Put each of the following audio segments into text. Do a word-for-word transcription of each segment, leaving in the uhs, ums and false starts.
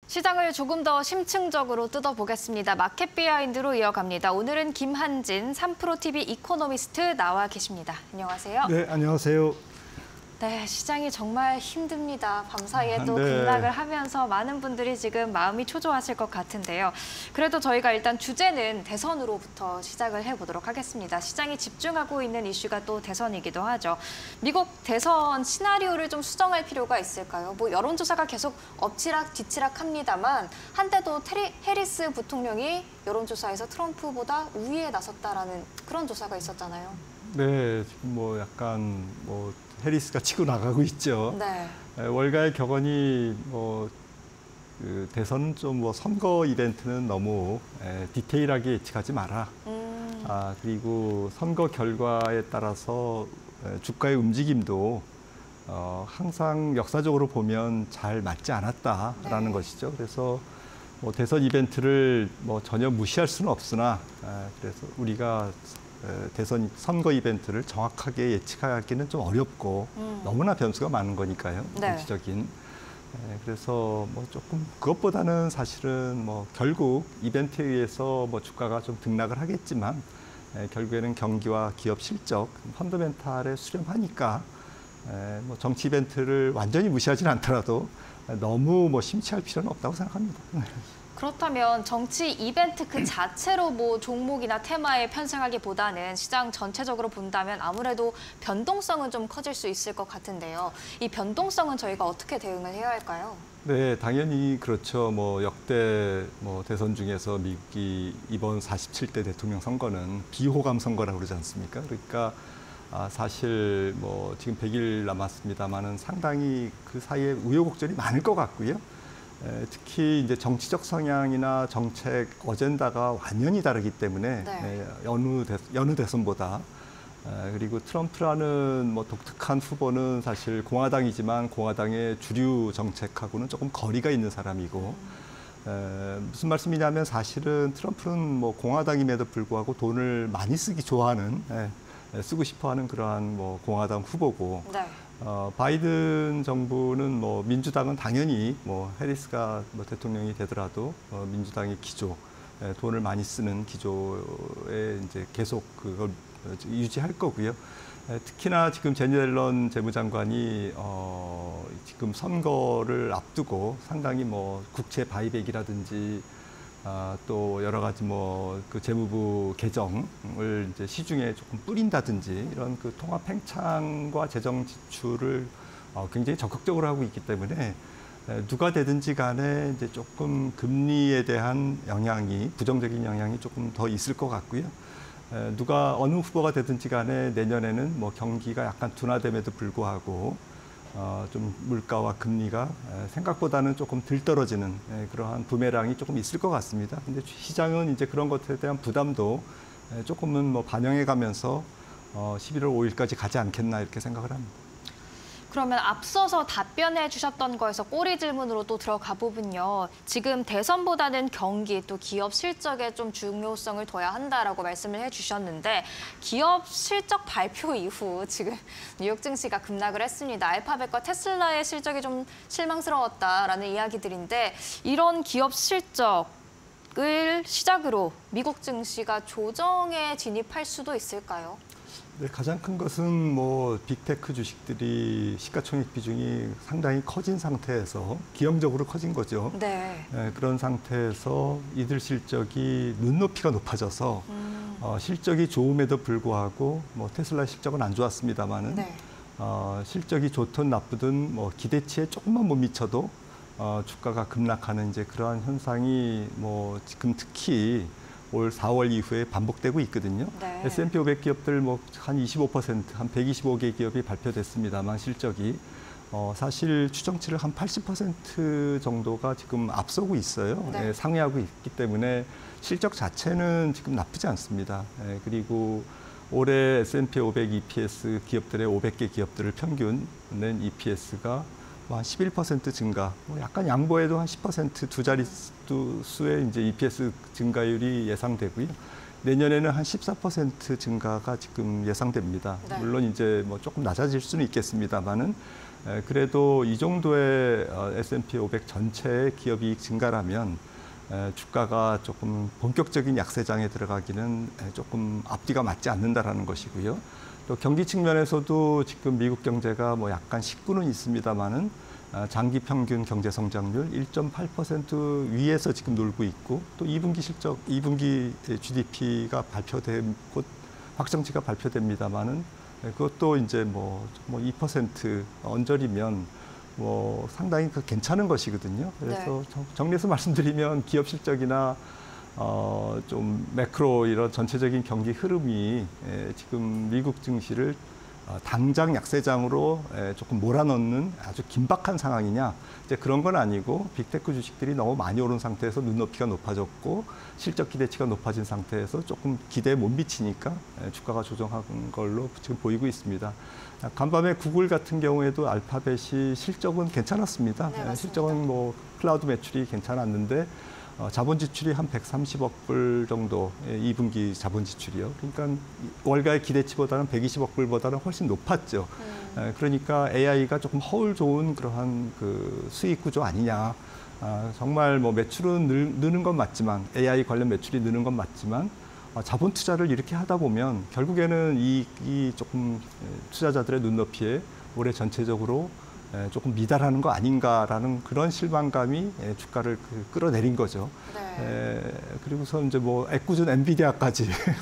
시장을 조금 더 심층적으로 뜯어보겠습니다. 마켓 비하인드로 이어갑니다. 오늘은 김한진 삼프로티비 이코노미스트 나와 계십니다. 안녕하세요. 네, 안녕하세요. 네, 시장이 정말 힘듭니다. 밤사이에 또 네. 급락을 하면서 많은 분들이 지금 마음이 초조하실 것 같은데요. 그래도 저희가 일단 주제는 대선으로부터 시작을 해보도록 하겠습니다. 시장이 집중하고 있는 이슈가 또 대선이기도 하죠. 미국 대선 시나리오를 좀 수정할 필요가 있을까요? 뭐 여론조사가 계속 엎치락 뒤치락 합니다만 한때도 테리, 해리스 부통령이 여론조사에서 트럼프보다 우위에 나섰다라는 그런 조사가 있었잖아요. 네, 지금 뭐 약간 뭐 해리스가 치고 나가고 있죠. 네. 월가의 격언이 뭐 그 대선 좀 뭐 선거 이벤트는 너무 에, 디테일하게 예측하지 마라. 음. 아 그리고 선거 결과에 따라서 에, 주가의 움직임도 어, 항상 역사적으로 보면 잘 맞지 않았다라는 네. 것이죠. 그래서 뭐 대선 이벤트를 뭐 전혀 무시할 수는 없으나 에, 그래서 우리가 대선 선거 이벤트를 정확하게 예측하기는 좀 어렵고 음. 너무나 변수가 많은 거니까요. 네. 정치적인. 그래서 뭐 조금 그것보다는 사실은 뭐 결국 이벤트에 의해서 뭐 주가가 좀 등락을 하겠지만 결국에는 경기와 기업 실적, 펀더멘탈에 수렴하니까 뭐 정치 이벤트를 완전히 무시하지는 않더라도 너무 뭐 심취할 필요는 없다고 생각합니다. 그렇다면 정치 이벤트 그 자체로 뭐 종목이나 테마에 편승하기보다는 시장 전체적으로 본다면 아무래도 변동성은 좀 커질 수 있을 것 같은데요. 이 변동성은 저희가 어떻게 대응을 해야 할까요? 네, 당연히 그렇죠. 뭐 역대 뭐 대선 중에서 미국이 이번 사십칠 대 대통령 선거는 비호감 선거라고 그러지 않습니까? 그러니까 아, 사실 뭐 지금 백 일 남았습니다만은 상당히 그 사이에 우여곡절이 많을 것 같고요. 특히 이제 정치적 성향이나 정책 어젠다가 완전히 다르기 때문에 네. 여느, 대, 여느 대선보다 그리고 트럼프라는 뭐 독특한 후보는 사실 공화당이지만 공화당의 주류 정책하고는 조금 거리가 있는 사람이고 음. 무슨 말씀이냐면 사실은 트럼프는 뭐 공화당임에도 불구하고 돈을 많이 쓰기 좋아하는 쓰고 싶어하는 그러한 뭐 공화당 후보고. 네. 어, 바이든 정부는 뭐 민주당은 당연히 뭐 해리스가 뭐 대통령이 되더라도 어, 민주당의 기조, 에, 돈을 많이 쓰는 기조에 이제 계속 그걸 유지할 거고요. 에, 특히나 지금 제니 옐런 재무장관이 어, 지금 선거를 앞두고 상당히 뭐 국채 바이백이라든지 아, 또 여러 가지 뭐 그 재무부 개정을 이제 시중에 조금 뿌린다든지 이런 그 통합 팽창과 재정 지출을 어, 굉장히 적극적으로 하고 있기 때문에 에, 누가 되든지 간에 이제 조금 금리에 대한 영향이 부정적인 영향이 조금 더 있을 것 같고요. 에, 누가 어느 후보가 되든지 간에 내년에는 뭐 경기가 약간 둔화됨에도 불구하고 어, 좀 물가와 금리가 생각보다는 조금 덜 떨어지는 그러한 부메랑이 조금 있을 것 같습니다. 근데 시장은 이제 그런 것에 대한 부담도 조금은 뭐 반영해 가면서 어, 십일월 오일까지 가지 않겠나 이렇게 생각을 합니다. 그러면 앞서서 답변해 주셨던 거에서 꼬리 질문으로 또 들어가 보면요. 지금 대선보다는 경기 또 기업 실적에 좀 중요성을 둬야 한다라고 말씀을 해주셨는데 기업 실적 발표 이후 지금 뉴욕 증시가 급락을 했습니다. 알파벳과 테슬라의 실적이 좀 실망스러웠다라는 이야기들인데 이런 기업 실적을 시작으로 미국 증시가 조정에 진입할 수도 있을까요? 네, 가장 큰 것은 뭐 빅테크 주식들이 시가총액 비중이 상당히 커진 상태에서 기형적으로 커진 거죠. 네. 네, 그런 상태에서 이들 실적이 눈높이가 높아져서 음. 어, 실적이 좋음에도 불구하고 뭐 테슬라 실적은 안 좋았습니다만은 네. 어, 실적이 좋든 나쁘든 뭐 기대치에 조금만 못 미쳐도 어, 주가가 급락하는 이제 그러한 현상이 뭐 지금 특히 올 사월 이후에 반복되고 있거든요. 네. 에스 앤 피 오백 기업들 뭐 한 이십오 퍼센트, 한 백이십오 개 기업이 발표됐습니다만 실적이 어, 사실 추정치를 한 팔십 퍼센트 정도가 지금 앞서고 있어요. 네. 예, 상회하고 있기 때문에 실적 자체는 지금 나쁘지 않습니다. 예, 그리고 올해 에스 앤 피 오백 이 피 에스 기업들의 오백 개 기업들을 평균 낸 이 피 에스가 한 십일 퍼센트 증가, 뭐 약간 양보해도 한 십 퍼센트 두 자릿수의 이제 이 피 에스 증가율이 예상되고요. 내년에는 한 십사 퍼센트 증가가 지금 예상됩니다. 네. 물론 이제 뭐 조금 낮아질 수는 있겠습니다만은 에, 그래도 이 정도의 어, 에스 앤 피 오백 전체의 기업 이익 증가라면 에, 주가가 조금 본격적인 약세장에 들어가기는 에, 조금 앞뒤가 맞지 않는다라는 것이고요. 또 경기 측면에서도 지금 미국 경제가 뭐 약간 식구는 있습니다만은 아, 장기 평균 경제 성장률 일 점 팔 퍼센트 위에서 지금 놀고 있고 또 이 분기 실적, 이 분기 지 디 피가 발표된 곧 확정치가 발표됩니다만은 그것도 이제 뭐, 뭐 이 퍼센트 언저리면 뭐 상당히 그 괜찮은 것이거든요. 그래서 네. 정리해서 말씀드리면 기업 실적이나 어, 좀 매크로 이런 전체적인 경기 흐름이 에, 지금 미국 증시를 어, 당장 약세장으로 에, 조금 몰아넣는 아주 긴박한 상황이냐, 이제 그런 건 아니고 빅테크 주식들이 너무 많이 오른 상태에서 눈높이가 높아졌고 실적 기대치가 높아진 상태에서 조금 기대에 못 미치니까 에, 주가가 조정한 걸로 지금 보이고 있습니다. 간밤에 구글 같은 경우에도 알파벳이 실적은 괜찮았습니다. 네, 에, 실적은 뭐 클라우드 매출이 괜찮았는데 어, 자본 지출이 한 백삼십억 불 정도, 예, 이 분기 자본 지출이요. 그러니까 월가의 기대치보다는 백이십억 불보다는 훨씬 높았죠. 음. 에, 그러니까 에이아이가 조금 허울 좋은 그러한 그 수익 구조 아니냐. 아, 정말 뭐 매출은 늘, 느는 건 맞지만 에이아이 관련 매출이 느는 건 맞지만 어, 자본 투자를 이렇게 하다 보면 결국에는 이익이 조금 투자자들의 눈높이에 올해 전체적으로 에, 조금 미달하는 거 아닌가라는 그런 실망감이 에, 주가를 그, 끌어내린 거죠. 네. 에, 그리고서 이제 뭐 애꿎은 엔비디아까지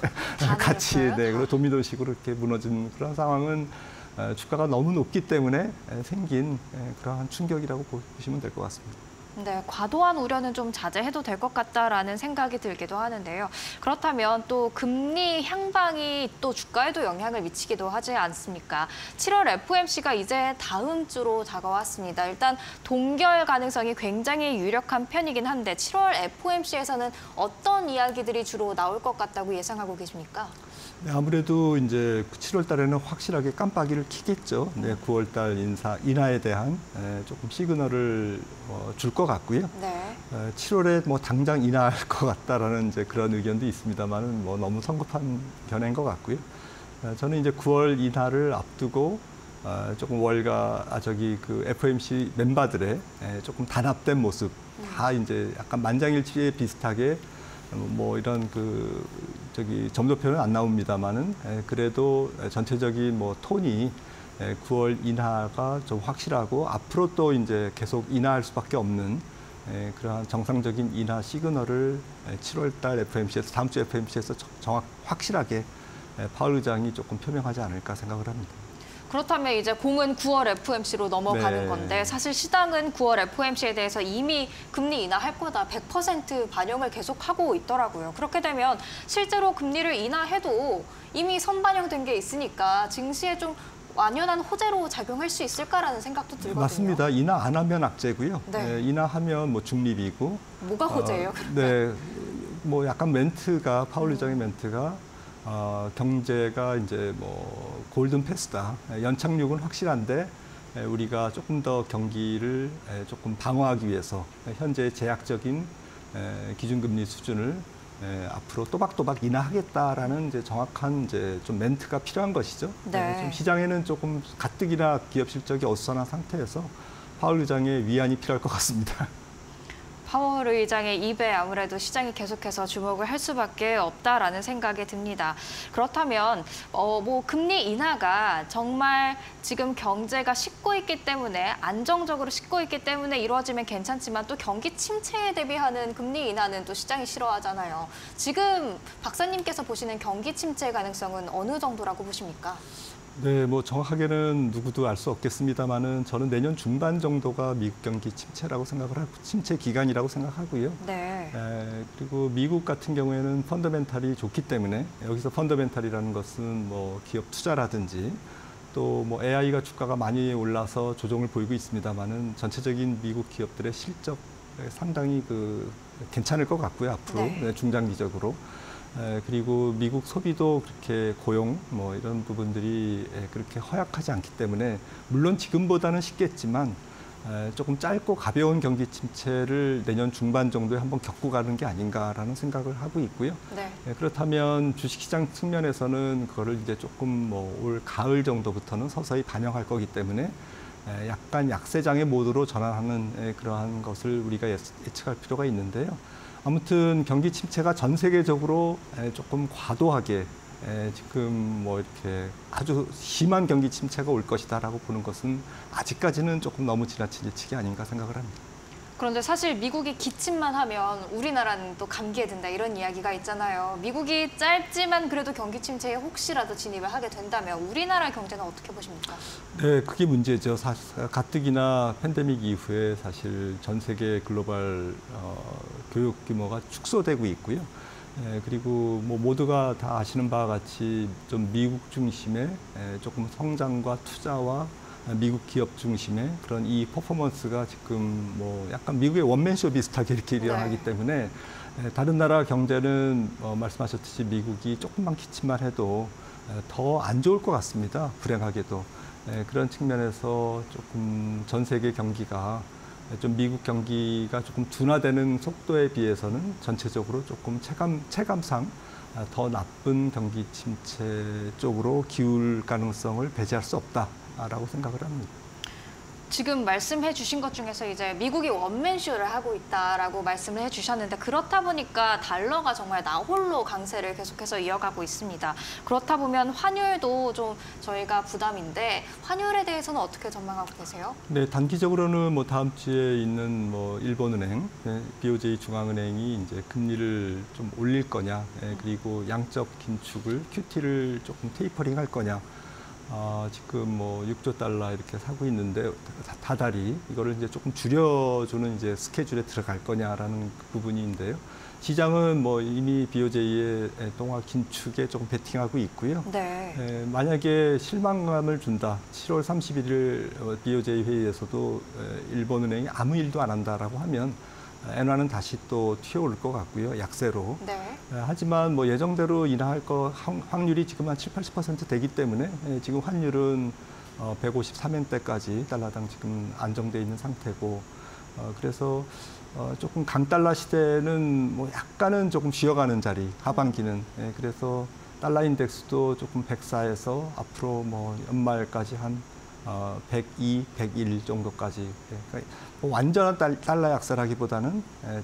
같이, 내렸어요? 네, 그리고 도미노식으로 이렇게 무너진 그런 상황은 에, 주가가 너무 높기 때문에 에, 생긴 에, 그러한 충격이라고 보시면 될 것 같습니다. 네, 과도한 우려는 좀 자제해도 될 것 같다라는 생각이 들기도 하는데요. 그렇다면 또 금리 향방이 또 주가에도 영향을 미치기도 하지 않습니까? 칠월 에프 오 엠 씨가 이제 다음 주로 다가왔습니다. 일단 동결 가능성이 굉장히 유력한 편이긴 한데 칠월 에프 오 엠 씨에서는 어떤 이야기들이 주로 나올 것 같다고 예상하고 계십니까? 네, 아무래도 이제 칠월 달에는 확실하게 깜빡이를 켜겠죠. 네, 구월 달 인사, 인하에 대한 에, 조금 시그널을 어, 줄 것 같고요. 네. 에, 칠월에 뭐 당장 인하할 것 같다라는 이제 그런 의견도 있습니다만은 뭐 너무 성급한 견해인 것 같고요. 에, 저는 이제 구월 인하를 앞두고 어, 조금 월가 아 저기 그 에프 오 엠 씨 멤버들의 에, 조금 단합된 모습, 다 이제 약간 만장일치에 비슷하게 뭐 이런 그 저기 점도표는 안 나옵니다만은 그래도 전체적인 뭐 톤이 구월 인하가 좀 확실하고 앞으로 또 이제 계속 인하할 수밖에 없는 그러한 정상적인 인하 시그널을 칠월 달 에프 오 엠 씨에서 다음 주 에프 오 엠 씨에서 정확 확실하게 파월 의장이 조금 표명하지 않을까 생각을 합니다. 그렇다면 이제 공은 구월 에프 오 엠 씨로 넘어가는 네. 건데 사실 시장은 구월 에프 오 엠 씨에 대해서 이미 금리 인하할 거다 백 퍼센트 반영을 계속하고 있더라고요. 그렇게 되면 실제로 금리를 인하해도 이미 선반영된 게 있으니까 증시에 좀 완연한 호재로 작용할 수 있을까라는 생각도 들거든요. 맞습니다. 인하 안 하면 악재고요. 네. 예, 인하하면 뭐 중립이고. 뭐가 호재예요? 어, 네, 뭐 약간 멘트가 파월 의장의 음. 멘트가 어, 경제가 이제 뭐 골든 패스다. 연착륙은 확실한데 우리가 조금 더 경기를 조금 방어하기 위해서 현재 제약적인 기준금리 수준을 앞으로 또박또박 인하하겠다라는 이제 정확한 이제 좀 멘트가 필요한 것이죠. 네. 좀 시장에는 조금 가뜩이나 기업 실적이 어수선한 상태에서 파월 의장의 위안이 필요할 것 같습니다. 파월 의장의 입에 아무래도 시장이 계속해서 주목을 할 수밖에 없다라는 생각이 듭니다. 그렇다면 어, 뭐 금리 인하가 정말 지금 경제가 식고 있기 때문에 안정적으로 식고 있기 때문에 이루어지면 괜찮지만 또 경기 침체에 대비하는 금리 인하는 또 시장이 싫어하잖아요. 지금 박사님께서 보시는 경기 침체 가능성은 어느 정도라고 보십니까? 네, 뭐 정확하게는 누구도 알 수 없겠습니다만은 저는 내년 중반 정도가 미국 경기 침체라고 생각을 하고 침체 기간이라고 생각하고요. 네. 에, 그리고 미국 같은 경우에는 펀더멘탈이 좋기 때문에 여기서 펀더멘탈이라는 것은 뭐 기업 투자라든지 또 뭐 에이아이가 주가가 많이 올라서 조정을 보이고 있습니다만은 전체적인 미국 기업들의 실적 상당히 그 괜찮을 것 같고요. 앞으로 네. 중장기적으로. 에, 그리고 미국 소비도 그렇게 고용 뭐 이런 부분들이 에, 그렇게 허약하지 않기 때문에 물론 지금보다는 쉽겠지만 에, 조금 짧고 가벼운 경기 침체를 내년 중반 정도에 한번 겪고 가는 게 아닌가라는 생각을 하고 있고요. 네. 에, 그렇다면 주식시장 측면에서는 그거를 이제 조금 뭐 올 가을 정도부터는 서서히 반영할 거기 때문에 에, 약간 약세장의 모드로 전환하는 에, 그러한 것을 우리가 예- 예측할 필요가 있는데요. 아무튼 경기 침체가 전 세계적으로 에, 조금 과도하게 에, 지금 뭐 이렇게 아주 심한 경기 침체가 올 것이다라고 보는 것은 아직까지는 조금 너무 지나친 예측이 아닌가 생각을 합니다. 그런데 사실 미국이 기침만 하면 우리나라는 또 감기에 든다 이런 이야기가 있잖아요. 미국이 짧지만 그래도 경기 침체에 혹시라도 진입을 하게 된다면 우리나라 경제는 어떻게 보십니까? 네, 그게 문제죠. 사, 가뜩이나 팬데믹 이후에 사실 전 세계 글로벌 어, 교육 규모가 축소되고 있고요. 예, 그리고 뭐 모두가 다 아시는 바와 같이 좀 미국 중심의 예, 조금 성장과 투자와 미국 기업 중심의 그런 이 퍼포먼스가 지금 뭐 약간 미국의 원맨쇼 비슷하게 이렇게 일어나기 네. 때문에 예, 다른 나라 경제는 어, 말씀하셨듯이 미국이 조금만 기침만 해도 더 안 좋을 것 같습니다. 불행하게도. 예, 그런 측면에서 조금 전 세계 경기가 좀 미국 경기가 조금 둔화되는 속도에 비해서는 전체적으로 조금 체감, 체감상 더 나쁜 경기 침체 쪽으로 기울 가능성을 배제할 수 없다라고 생각을 합니다. 지금 말씀해 주신 것 중에서 이제 미국이 원맨쇼를 하고 있다라고 말씀을 해 주셨는데 그렇다 보니까 달러가 정말 나홀로 강세를 계속해서 이어가고 있습니다. 그렇다 보면 환율도 좀 저희가 부담인데 환율에 대해서는 어떻게 전망하고 계세요? 네, 단기적으로는 뭐 다음 주에 있는 뭐 일본은행, 비오제이 중앙은행이 이제 금리를 좀 올릴 거냐, 그리고 양적 긴축을 큐티를 조금 테이퍼링 할 거냐. 어, 지금 뭐 육조 달러 이렇게 사고 있는데 다달이 이거를 이제 조금 줄여주는 이제 스케줄에 들어갈 거냐라는 그 부분인데요. 시장은 뭐 이미 비오제이의 동화 긴축에 조금 베팅하고 있고요. 네. 에, 만약에 실망감을 준다. 칠월 삼십일일 비오제이 회의에서도 에, 일본은행이 아무 일도 안 한다라고 하면 엔화는 다시 또 튀어오를 것 같고요. 약세로. 네. 하지만 뭐 예정대로 인하할 거 확률이 지금 한 칠, 팔십 퍼센트 되기 때문에 지금 환율은 백오십삼 엔대까지 달러당 지금 안정돼 있는 상태고 그래서 조금 강달러 시대는 뭐 약간은 조금 쉬어가는 자리 하반기는 그래서 달러 인덱스도 조금 백사에서 앞으로 뭐 연말까지 한 어, 백이, 백일 정도까지. 그러니까 뭐 완전한 달러 약세라기보다는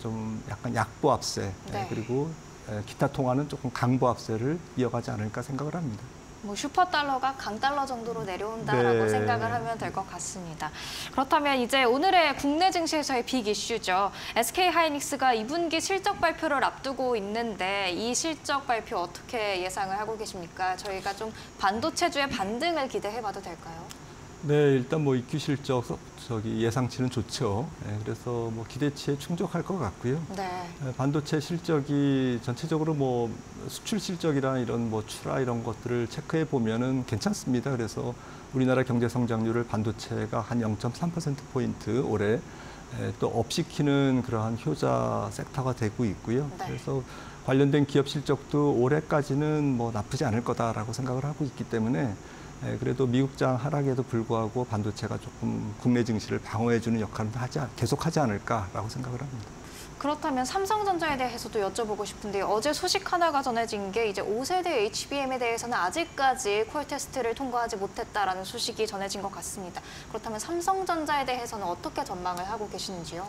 좀 약간 약보합세 네. 그리고 기타 통화는 조금 강보합세를 이어가지 않을까 생각을 합니다. 뭐 슈퍼달러가 강달러 정도로 내려온다라고 네. 생각을 하면 될 것 같습니다. 그렇다면 이제 오늘의 국내 증시에서의 빅 이슈죠. 에스케이하이닉스가 이 분기 실적 발표를 앞두고 있는데 이 실적 발표 어떻게 예상을 하고 계십니까? 저희가 좀 반도체주의 반등을 기대해봐도 될까요? 네, 일단 뭐 이큐 실적 저기 예상치는 좋죠. 네, 그래서 뭐 기대치에 충족할 것 같고요. 네. 반도체 실적이 전체적으로 뭐 수출 실적이나 이런 뭐 출하 이런 것들을 체크해 보면은 괜찮습니다. 그래서 우리나라 경제 성장률을 반도체가 한 영 점 삼 퍼센트 포인트 올해 또 업시키는 그러한 효자 섹터가 되고 있고요. 네. 그래서 관련된 기업 실적도 올해까지는 뭐 나쁘지 않을 거다라고 생각을 하고 있기 때문에 그래도 미국장 하락에도 불구하고 반도체가 조금 국내 증시를 방어해주는 역할을 하지, 계속하지 않을까라고 생각을 합니다. 그렇다면 삼성전자에 대해서도 여쭤보고 싶은데요. 어제 소식 하나가 전해진 게 이제 오 세대 에이치비엠에 대해서는 아직까지 콜 테스트를 통과하지 못했다라는 소식이 전해진 것 같습니다. 그렇다면 삼성전자에 대해서는 어떻게 전망을 하고 계시는지요?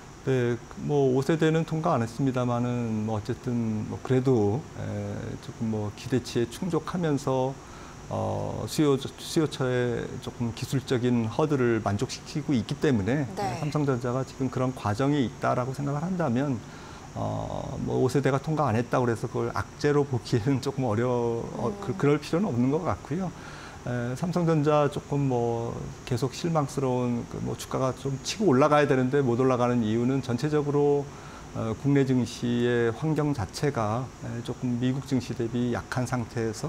네, 뭐 오 세대는 통과 안 했습니다만은 뭐 어쨌든 뭐 그래도 에, 조금 뭐 기대치에 충족하면서 어, 수요, 수요처의 조금 기술적인 허들을 만족시키고 있기 때문에 네. 삼성전자가 지금 그런 과정이 있다라고 생각을 한다면 어, 뭐 오 세대가 통과 안 했다고 해서 그걸 악재로 보기에는 조금 어려, 어, 음. 그, 그럴 필요는 없는 것 같고요. 에, 삼성전자 조금 뭐 계속 실망스러운 그 뭐 주가가 좀 치고 올라가야 되는데 못 올라가는 이유는 전체적으로 어, 국내 증시의 환경 자체가 조금 미국 증시 대비 약한 상태에서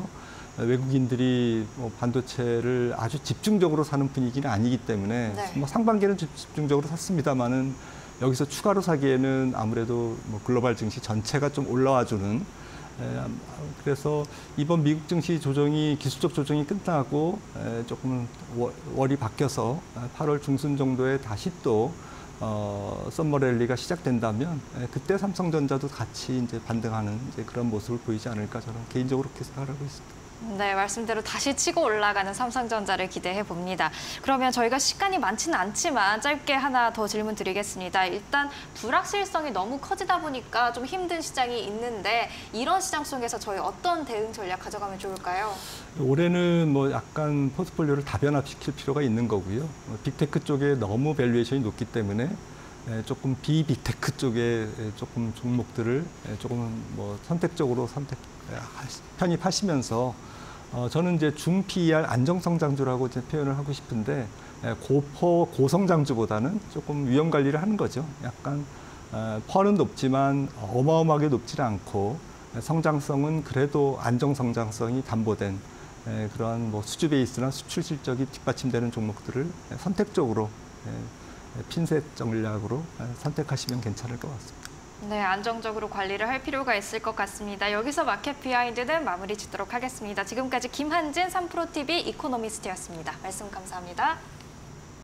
외국인들이 뭐 반도체를 아주 집중적으로 사는 분위기는 아니기 때문에 네. 뭐 상반기는 집중적으로 샀습니다만은 여기서 추가로 사기에는 아무래도 뭐 글로벌 증시 전체가 좀 올라와주는 에, 그래서 이번 미국 증시 조정이 기술적 조정이 끝나고 에, 조금 월이 바뀌어서 팔월 중순 정도에 다시 또 어, 썸머 랠리가 시작된다면 에, 그때 삼성전자도 같이 이제 반등하는 이제 그런 모습을 보이지 않을까 저는 개인적으로 그렇게 생각하고 있습니다. 네, 말씀대로 다시 치고 올라가는 삼성전자를 기대해 봅니다. 그러면 저희가 시간이 많지는 않지만 짧게 하나 더 질문 드리겠습니다. 일단 불확실성이 너무 커지다 보니까 좀 힘든 시장이 있는데 이런 시장 속에서 저희 어떤 대응 전략 가져가면 좋을까요? 올해는 뭐 약간 포트폴리오를 다변화시킬 필요가 있는 거고요. 어, 빅테크 쪽에 너무 밸류에이션이 높기 때문에 에, 조금 비빅테크 쪽에 조금 종목들을 에, 조금 뭐 선택적으로 선택 편입하시면서 어, 저는 이제 중 피이알 안정성장주라고 이제 표현을 하고 싶은데 에, 고포 고성장주보다는 조금 위험 관리를 하는 거죠. 약간 어, 펄은 높지만 어마어마하게 높지는 않고 성장성은 그래도 안정 성장성이 담보된 에, 그러한 뭐 수주 베이스나 수출 실적이 뒷받침되는 종목들을 선택적으로 에, 핀셋 전략으로 선택하시면 괜찮을 것 같습니다. 네, 안정적으로 관리를 할 필요가 있을 것 같습니다. 여기서 마켓 비하인드는 마무리 짓도록 하겠습니다. 지금까지 김한진 삼프로티비 이코노미스트였습니다. 말씀 감사합니다.